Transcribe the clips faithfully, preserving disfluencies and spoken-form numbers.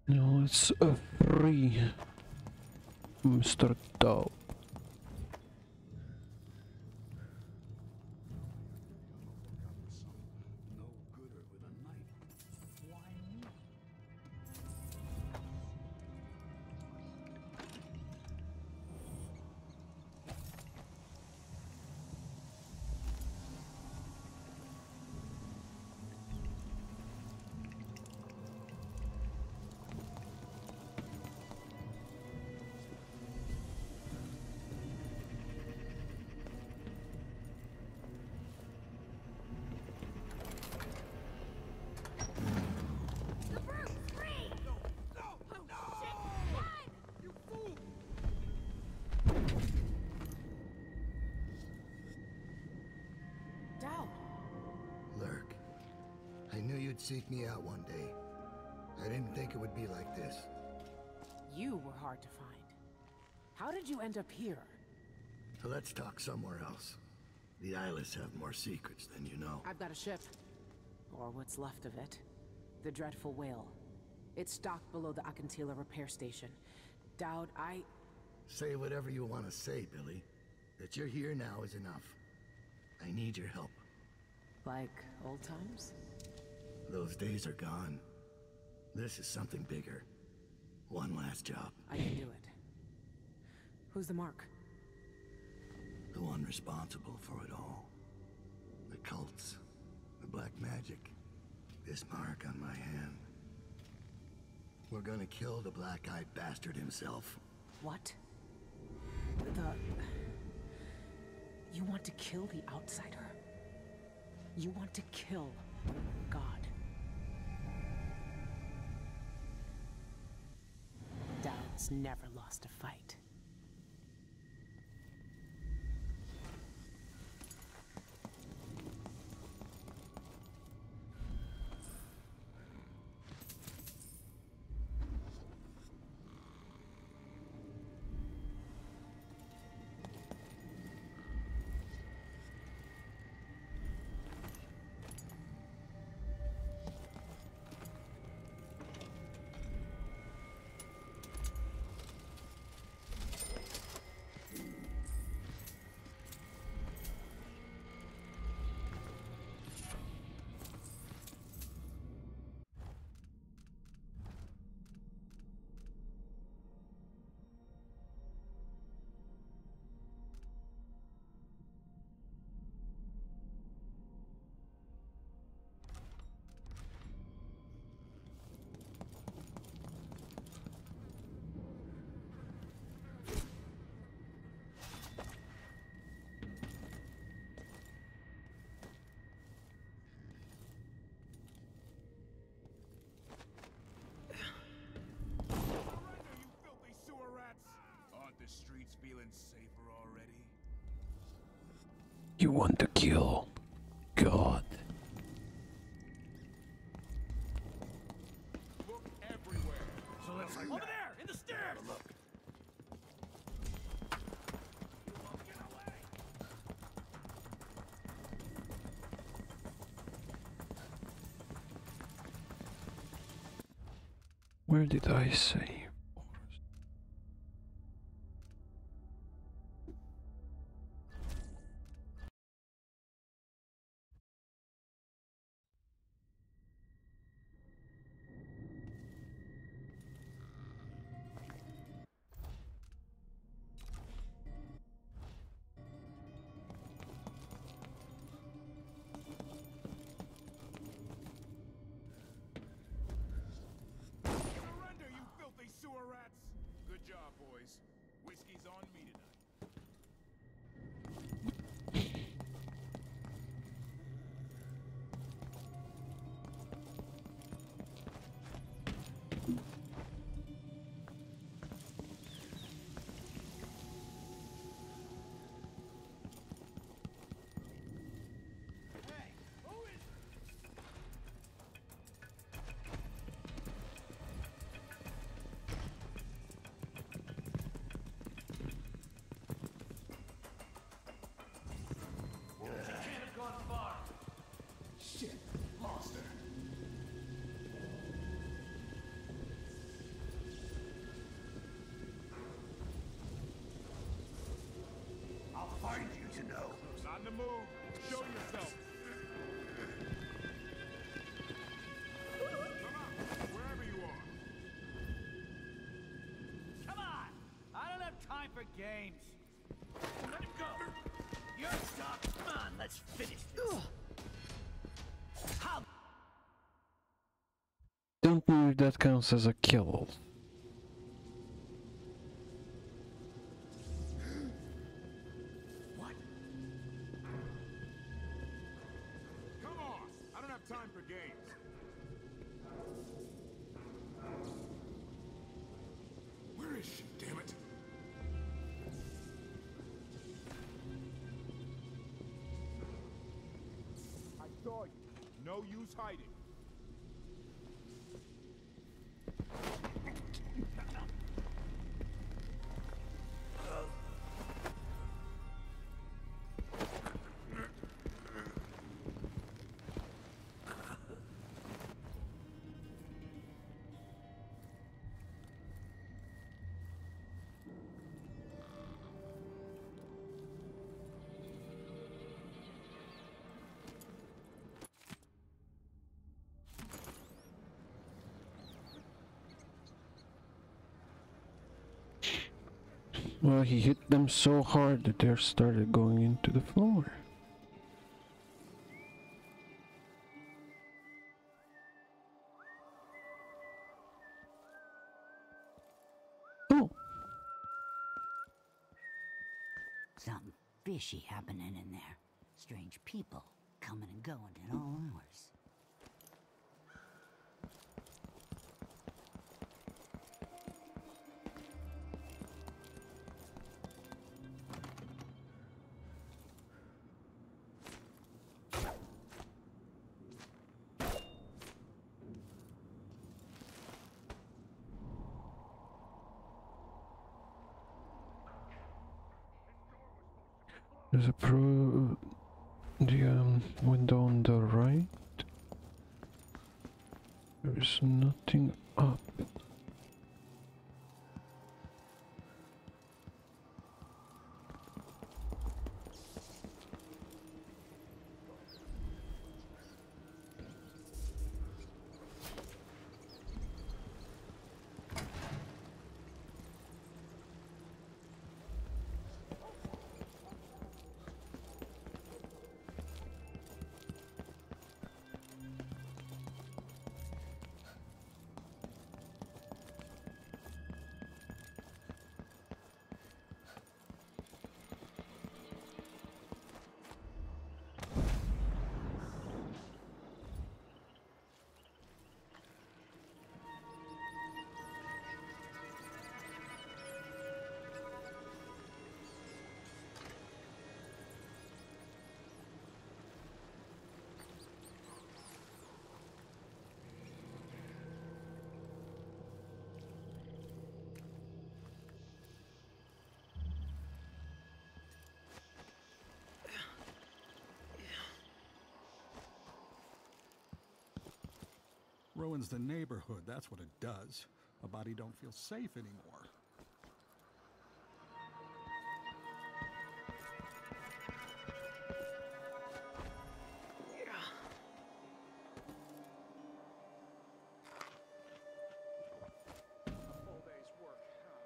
No, it's a free, mister Dog. Lurk, I knew you'd seek me out one day. I didn't think it would be like this. You were hard to find. How did you end up here? Let's talk somewhere else. The Eyeless have more secrets than you know. I've got a ship. Or what's left of it. The Dreadful Whale. It's docked below the Akantila repair station. Dowd, I... Say whatever you want to say, Billy. That you're here now is enough. I need your help. Like old times? Those days are gone. This is something bigger. One last job. I can do it. Who's the mark? The one responsible for it all. The cults. The black magic. This mark on my hand. We're gonna kill the black-eyed bastard himself. What? The... You want to kill the Outsider? You want to kill God? Dowd's never lost a fight. Streets feeling safer already? You want to kill God? Look everywhere. So let's over there in the stairs. Look. Where did I say? to know. Not in the mood. Show yourself. Come on, wherever you are. Come on! I don't have time for games. Let him go. You're stuck. Come on, let's finish this. How? Don't know if that counts as a kill. What? Come on. I don't have time for games. Where is she, damn it? I saw you. No use hiding. Well, he hit them so hard that they started going into the floor. Oh! Something fishy happening in there. Strange people coming and going at all hours. There's a pro... the um, window on the right. There's nothing up. Ruins the neighborhood, that's what it does. A body don't feel safe anymore. Full day's work.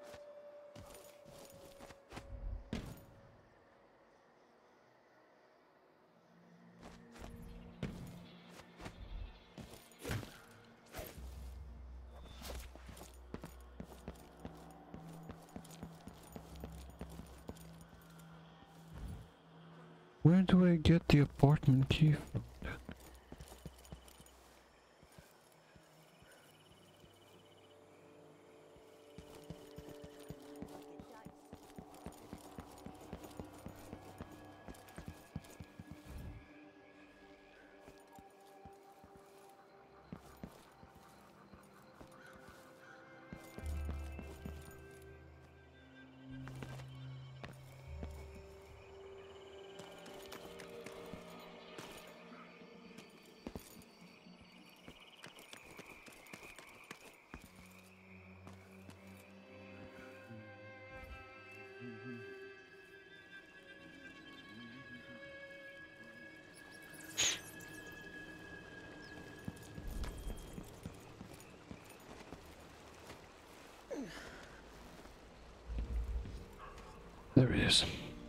Where do I get the apartment key from? There it is.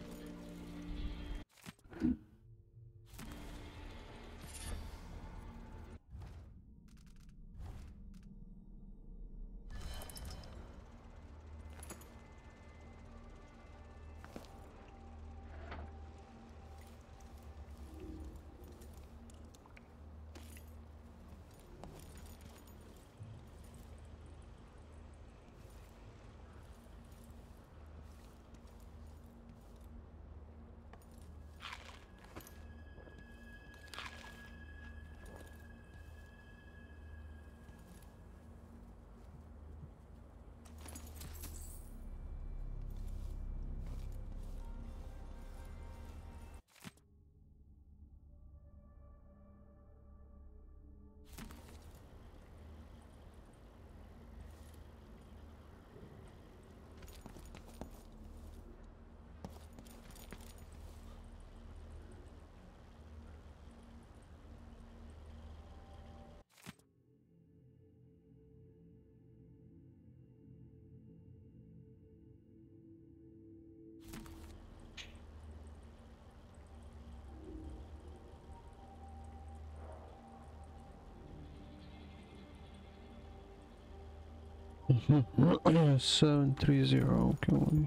seven three zero, can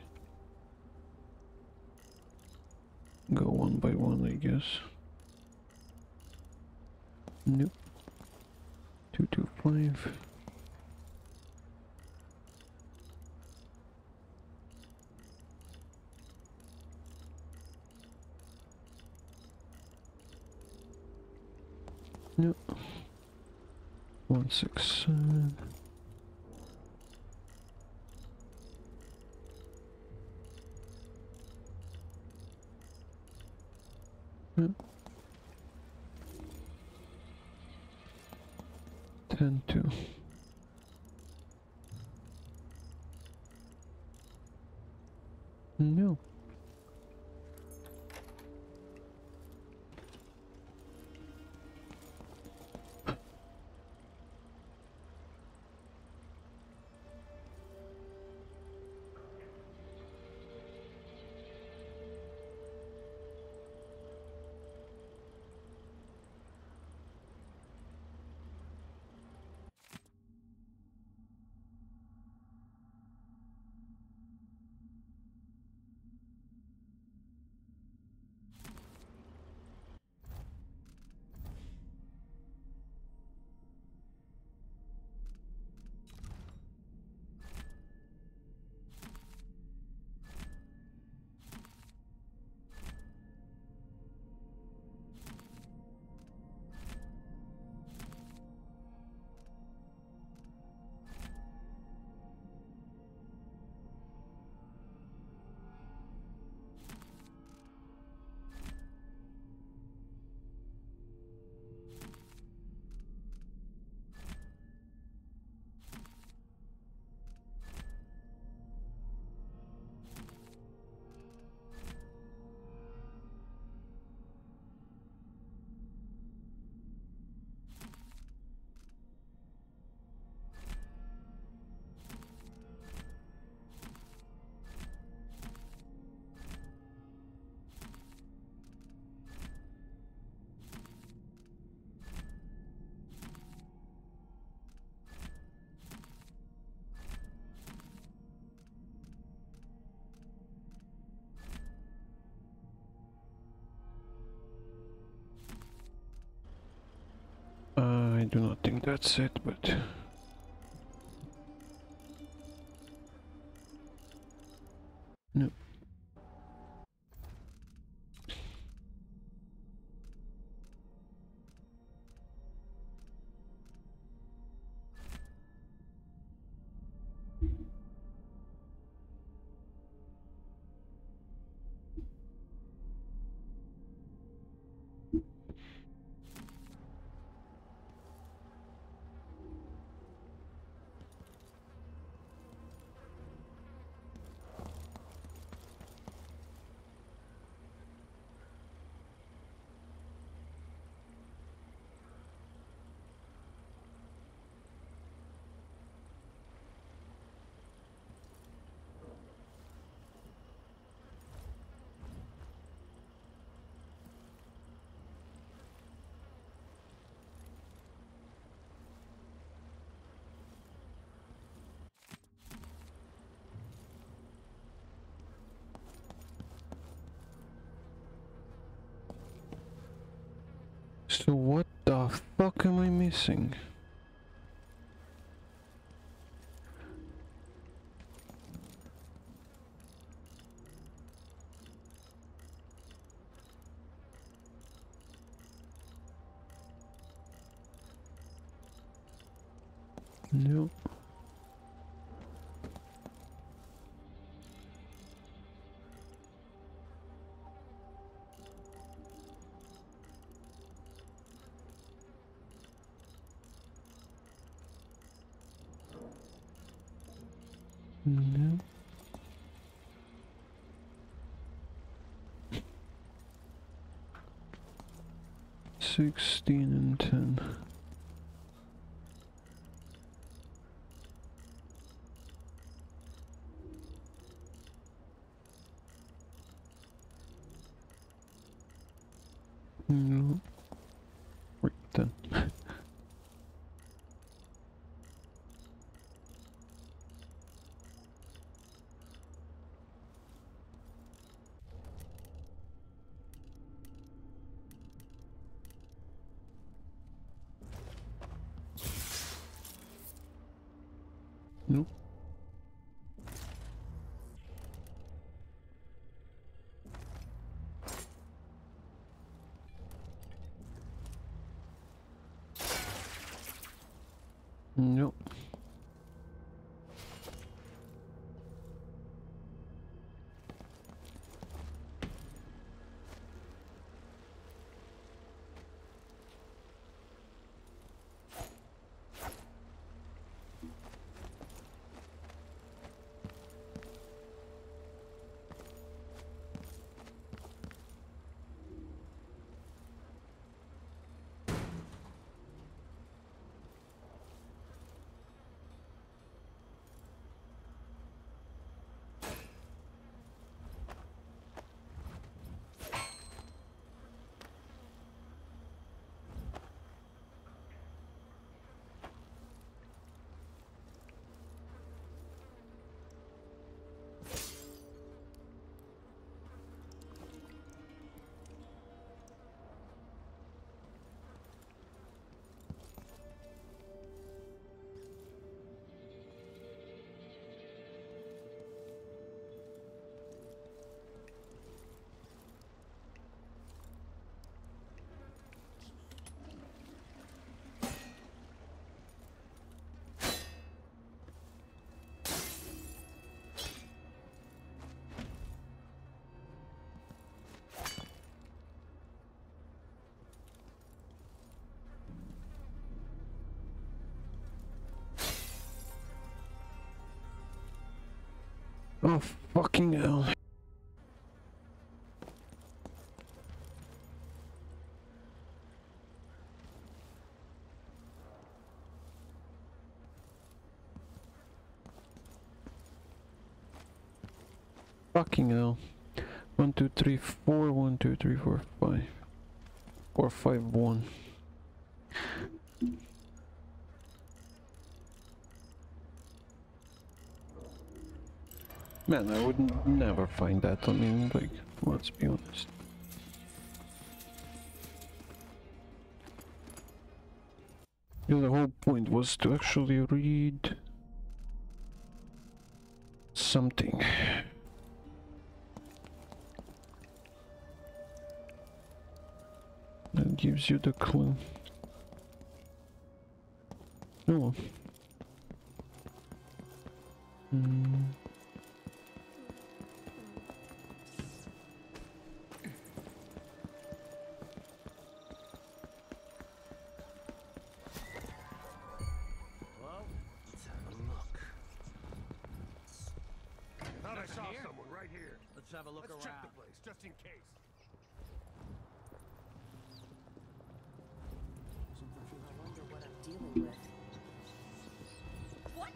we go one by one, I guess? Nope. two two five. Nope. one six seven. Yep. ten two. No. I do not think that's it, but no. So what the fuck am I missing? No. No. Sixteen and ten. No. Right then. Nope. Nope. Oh, fucking hell. Fucking hell. One, two, three, four, one, two, three, four, five. Or five, one. Man, I would n never find that. I mean, like, let's be honest. Yeah, the whole point was to actually read something. That gives you the clue. Oh. Hmm. Let's have a look Let's around. check the place, just in case. I wonder what I'm dealing with. What?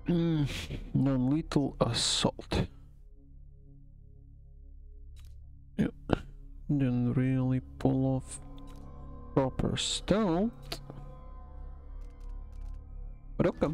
Mm, non-lethal assault. Yep. Didn't really pull off proper stealth. But okay.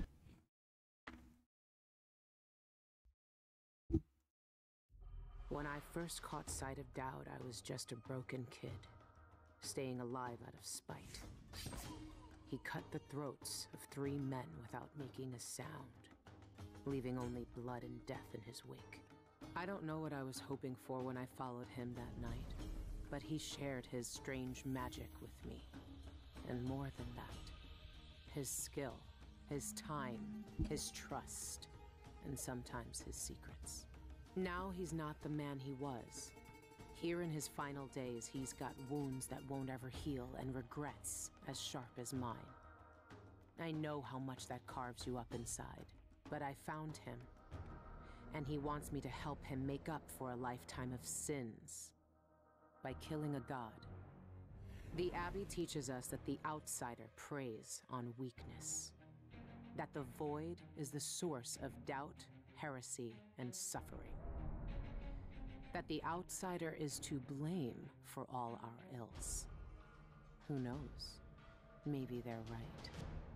When I first caught sight of Daud, I was just a broken kid, staying alive out of spite. He cut the throats of three men without making a sound, leaving only blood and death in his wake. I don't know what I was hoping for when I followed him that night, but he shared his strange magic with me. And more than that, his skill, his time, his trust, and sometimes his secrets. Now he's not the man he was. Here in his final days, he's got wounds that won't ever heal and regrets as sharp as mine. I know how much that carves you up inside, but I found him. And he wants me to help him make up for a lifetime of sins by killing a god. The Abbey teaches us that the outsider preys on weakness, that the void is the source of doubt, heresy, and suffering, that the outsider is to blame for all our ills. Who knows? Maybe they're right.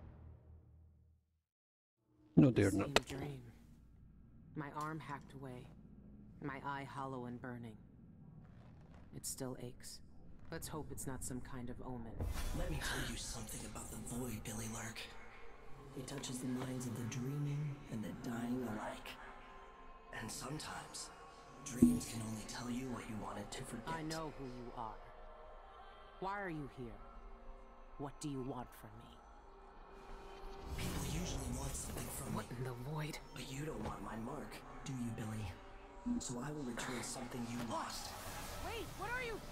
No, they're Same not. dream. My arm hacked away, my eye hollow and burning. It still aches. Let's hope it's not some kind of omen. Let me tell you something about the void, Billy Lark. It touches the minds of the dreaming and the dying alike. And sometimes, dreams can only tell you what you wanted to forget. I know who you are. Why are you here? What do you want from me? People usually want something from What me. in the void? But you don't want my mark, do you, Billy? So I will return something you lost. Wait, what are you?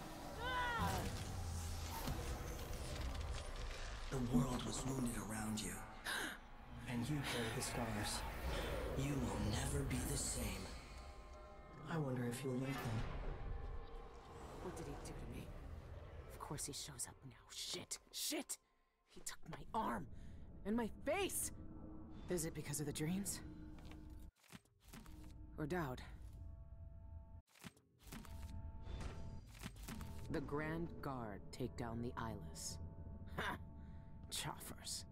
The world was wounded around you. And you carry the scars. You will never be the same. I wonder if you'll like them. What did he do to me? Of course he shows up now. Shit! Shit! He took my arm! And my face! Is it because of the dreams? Or Daud? The Grand Guard take down the Eyeless. Ha! Choffers.